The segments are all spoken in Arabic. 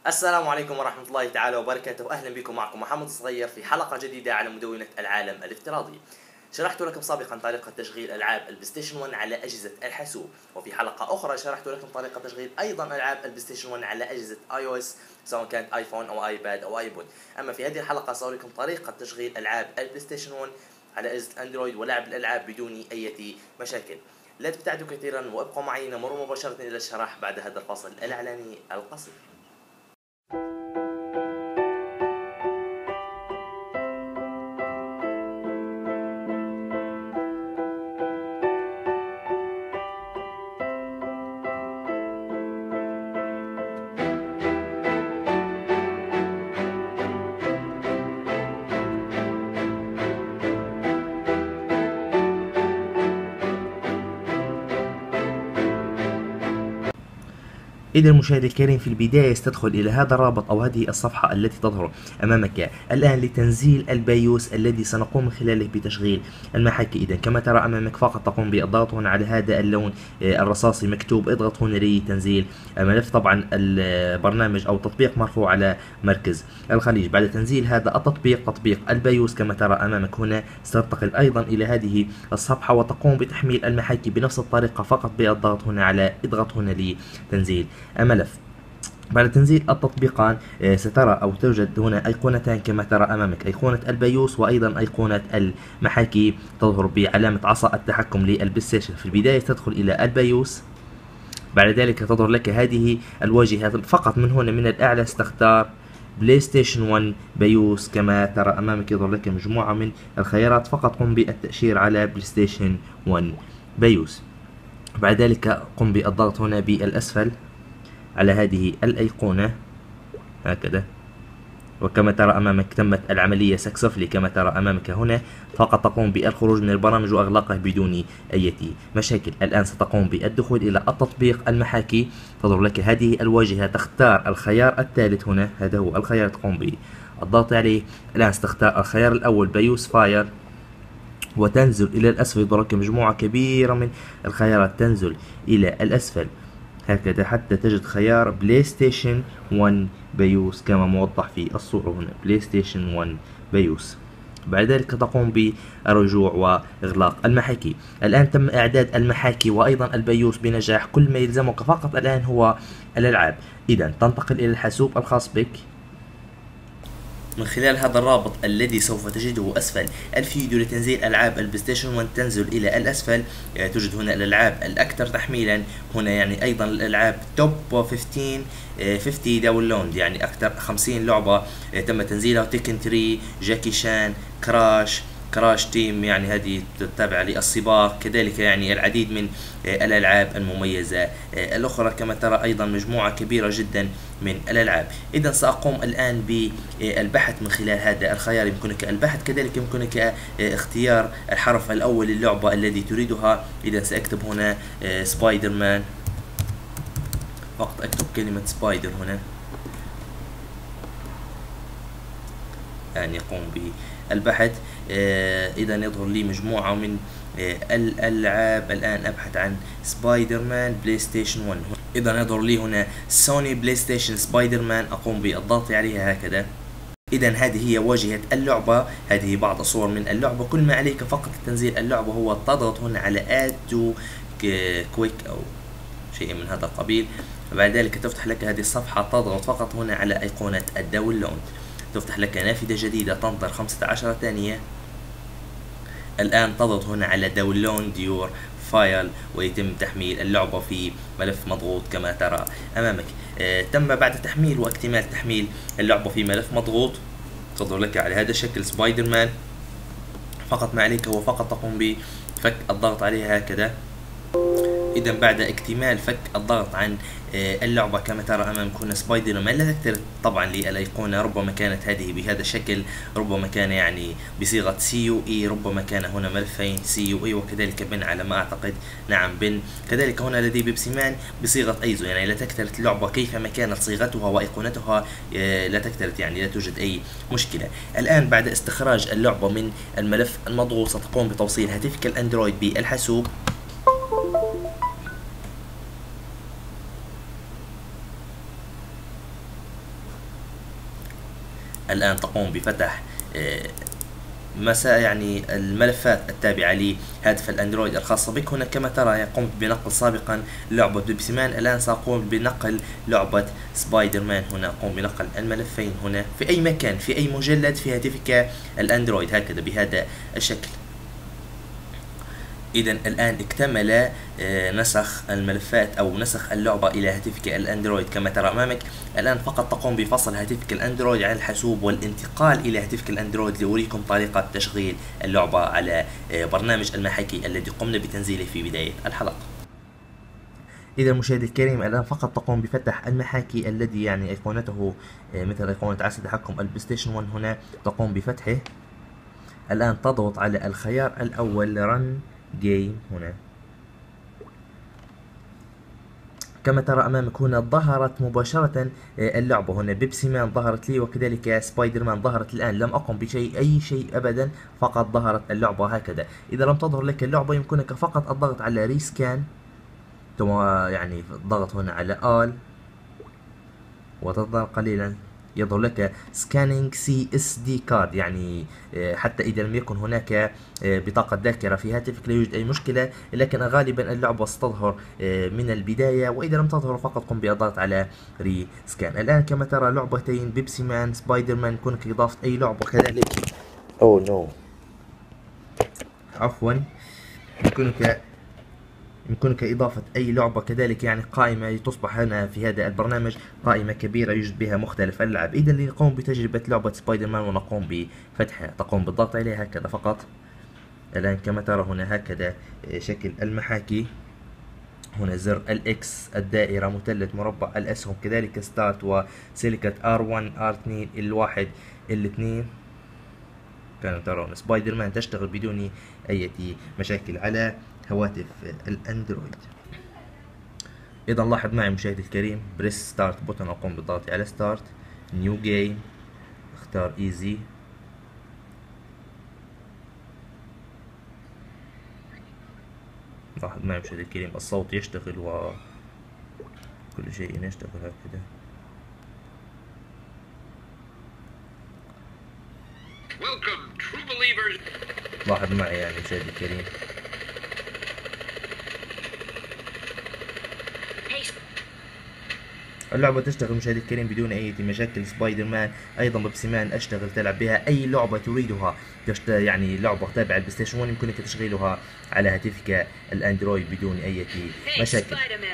السلام عليكم ورحمة الله تعالى وبركاته. أهلا بكم، معكم محمد الصغير في حلقة جديدة على مدونة العالم الافتراضي. شرحت لكم سابقا طريقة تشغيل ألعاب البلايستيشن 1 على أجهزة الحاسوب، وفي حلقة أخرى شرحت لكم طريقة تشغيل أيضا ألعاب البلايستيشن 1 على أجهزة iOS سواء كانت آيفون أو آيباد أو آيبود. أما في هذه الحلقة سأريكم طريقة تشغيل ألعاب البلايستيشن 1 على أجهزة أندرويد ولعب الألعاب بدون أي مشاكل. لا تبتعدوا كثيرا وابقوا معي، نمر مباشرة إلى الشرح بعد هذا الفاصل الإعلاني القصير. إذا المشاهد الكريم، في البداية ستدخل إلى هذا الرابط أو هذه الصفحة التي تظهر أمامك الآن لتنزيل البايوس الذي سنقوم من خلاله بتشغيل المحاكي. إذا كما ترى أمامك فقط تقوم بالضغط هنا على هذا اللون الرصاصي مكتوب اضغط هنا لتنزيل الملف. طبعا البرنامج أو التطبيق مرفوع على مركز الخليج. بعد تنزيل هذا التطبيق، تطبيق البايوس كما ترى أمامك هنا، ستنتقل أيضا إلى هذه الصفحة وتقوم بتحميل المحاكي بنفس الطريقة فقط بالضغط هنا على اضغط هنا لتنزيل الملف. بعد تنزيل التطبيقان سترى أو توجد هنا أيقونتان كما ترى أمامك، أيقونة البايوس وأيضا أيقونة المحاكي تظهر بعلامة عصا التحكم للبلايستيشن. في البداية تدخل إلى البايوس، بعد ذلك تظهر لك هذه الواجهة. فقط من هنا من الأعلى ستختار بلايستيشن 1 بايوس كما ترى أمامك، يظهر لك مجموعة من الخيارات، فقط قم بالتأشير على بلايستيشن 1 بايوس. بعد ذلك قم بالضغط هنا بالأسفل على هذه الأيقونة هكذا، وكما ترى أمامك تمت العملية سكسفلي كما ترى أمامك هنا. فقط تقوم بالخروج من البرامج وإغلاقه بدون أي مشاكل. الآن ستقوم بالدخول إلى التطبيق المحاكي، تظهر لك هذه الواجهة، تختار الخيار الثالث هنا، هذا هو الخيار تقوم بالضغط عليه. الآن ستختار الخيار الأول بايوس فاير وتنزل إلى الأسفل، يظهر لك مجموعة كبيرة من الخيارات تنزل إلى الأسفل هكذا حتى تجد خيار بلايستيشن 1 بايوس كما موضح في الصورة هنا، بلايستيشن 1 بايوس. بعد ذلك تقوم بالرجوع وإغلاق المحاكي. الآن تم إعداد المحاكي وأيضا البايوس بنجاح. كل ما يلزمك فقط الآن هو الألعاب. إذا تنتقل إلى الحاسوب الخاص بك من خلال هذا الرابط الذي سوف تجده أسفل الفيديو لتنزيل ألعاب البلايستيشن 1. تنزل إلى الأسفل، توجد هنا الألعاب الأكثر تحميلا هنا، يعني أيضا الألعاب توب 50 داونلود، يعني أكثر 50 لعبة تم تنزيلها: تيكن 3، جاكي شان، كراش تيم، يعني هذه تتابع للسباق، كذلك يعني العديد من الألعاب المميزة الأخرى. كما ترى أيضا مجموعة كبيرة جدا من الألعاب. إذا سأقوم الآن بالبحث من خلال هذا الخيار. يمكنك البحث، كذلك يمكنك اختيار الحرف الأول للعبة الذي تريدها. إذا سأكتب هنا سبايدر مان، فقط أكتب كلمة سبايدر هنا، يعني يقوم بالبحث. إذا يظهر لي مجموعة من الألعاب. الآن أبحث عن سبايدر مان بلايستيشن 1. إذا يظهر لي هنا سوني بلايستيشن سبايدر مان، أقوم بالضغط عليها هكذا. إذا هذه هي واجهة اللعبة، هذه بعض الصور من اللعبة. كل ما عليك فقط تنزيل اللعبة هو تضغط هنا على add to quick أو شيء من هذا القبيل. بعد ذلك تفتح لك هذه الصفحة، تضغط فقط هنا على أيقونة الداونلود، تفتح لك نافذة جديدة تنتظر 15 ثانية. الآن تضغط هنا على داونلود يور فايل ويتم تحميل اللعبة في ملف مضغوط كما ترى أمامك. تم بعد تحميل واكتمال تحميل اللعبة في ملف مضغوط، تظهر لك على هذا الشكل سبايدر مان. فقط ما عليك هو فقط تقوم بفك الضغط عليها هكذا. إذا بعد اكتمال فك الضغط عن اللعبة كما ترى أمامك هنا سبايدر مان، لا تكترث طبعا للأيقونة. ربما كانت هذه بهذا الشكل، ربما كان يعني بصيغة CUE، ربما كان هنا ملفين CUE وكذلك بن على ما أعتقد، نعم بن. كذلك هنا لدي بيبسيمان بصيغة أيزو، يعني لا تكترث اللعبة كيفما كانت صيغتها وأيقونتها، لا تكترث، يعني لا توجد أي مشكلة. الآن بعد استخراج اللعبة من الملف المضغوط ستقوم بتوصيل هاتفك الأندرويد بالحاسوب. الآن تقوم بفتح يعني الملفات التابعة لهاتف الأندرويد الخاصة بك. هنا كما ترى قمت بنقل سابقا لعبة بيبسي مان، الآن سأقوم بنقل لعبة سبايدر مان. هنا أقوم بنقل الملفين هنا في أي مكان في أي مجلد في هاتفك الأندرويد هكذا بهذا الشكل. إذا الآن اكتمل نسخ الملفات أو نسخ اللعبة إلى هاتفك الأندرويد كما ترى أمامك. الآن فقط تقوم بفصل هاتفك الأندرويد عن الحاسوب والانتقال إلى هاتفك الأندرويد لأريكم طريقة تشغيل اللعبة على برنامج المحاكي الذي قمنا بتنزيله في بداية الحلقة. إذا مشاهدي الكريم الآن فقط تقوم بفتح المحاكي الذي يعني أيقونته مثل أيقونة عصا تحكم البلاي ستيشن 1. هنا تقوم بفتحه. الآن تضغط على الخيار الأول رن جيم. هنا كما ترى أمامك هنا ظهرت مباشرة اللعبة. هنا بيبسي مان ظهرت لي وكذلك سبايدر مان ظهرت الآن. لم أقم بشيء أي شيء أبدا، فقط ظهرت اللعبة هكذا. إذا لم تظهر لك اللعبة يمكنك فقط الضغط على ريسكان، ثم يعني الضغط هنا على آل وتظهر قليلا يظهر لك سكانينج CSD كارد، يعني حتى إذا لم يكن هناك بطاقة ذاكرة في هاتفك لا يوجد أي مشكلة، لكن غالبا اللعبة ستظهر من البداية. وإذا لم تظهر فقط قم بالضغط على ري سكان. الآن كما ترى لعبتين بيبسي مان سبايدر مان، يمكنك إضافة أي لعبة كذلك. أوه نو عفوا، يمكنك إضافة أي لعبة كذلك، يعني قائمة تصبح هنا في هذا البرنامج قائمة كبيرة يوجد بها مختلف الألعاب. إذا لنقوم بتجربة لعبة سبايدر مان ونقوم بفتحها، تقوم بالضغط عليها هكذا فقط. الآن كما ترى هنا هكذا شكل المحاكي. هنا زر الإكس، الدائرة، مثلث، مربع، الأسهم، كذلك ستارت وسيليكت R1 R2 L1 L2. كما ترون سبايدر مان تشتغل بدون أي مشاكل على هواتف الأندرويد. إذا لاحظ معي مشاهدي الكريم، بريس ستارت بوتن، أقوم بالضغط على ستارت، نيو جيم، اختار ايزي. لاحظ معي مشاهدي الكريم الصوت يشتغل وكل شيء يشتغل هكذا. لاحظ معي يعني مشاهدي الكريم اللعبة تشتغل مشاهدي الكريم بدون أي مشاكل. سبايدر مان أيضا بيبسي مان أشتغل تلعب بها أي لعبة تريدها، يعني لعبة تابعة البلاي ستيشن 1 يمكنك تشغيلها على هاتفك الأندرويد بدون أي مشاكل.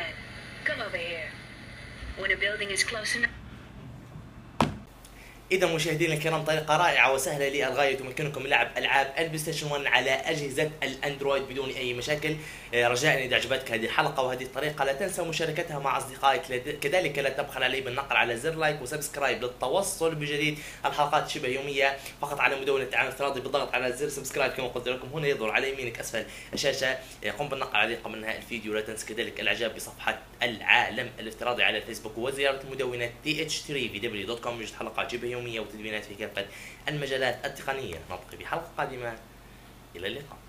إذا مشاهدينا الكرام طريقة رائعة وسهلة للغاية، يمكنكم لعب ألعاب البلاي ستيشن 1 على أجهزة الأندرويد بدون أي مشاكل. رجاء إذا عجبتك هذه الحلقة وهذه الطريقة لا تنسى مشاركتها مع أصدقائك، كذلك لا تبخل علي بالنقر على زر لايك وسبسكرايب للتوصل بجديد الحلقات شبه يومية فقط على مدونة العالم الافتراضي. بالضغط على زر سبسكرايب كما قلت لكم هنا يظهر على يمينك أسفل الشاشة. قم بالنقر عليه قبل انتهاء الفيديو. لا تنسى كذلك الإعجاب بصفحة العالم الافتراضي على الفيسبوك وزيارة مدونة th3vw.com. يوجد حلقات شبه يومية وتدوينات في كافة المجالات التقنية. نلتقي بحلقة قادمة، إلى اللقاء.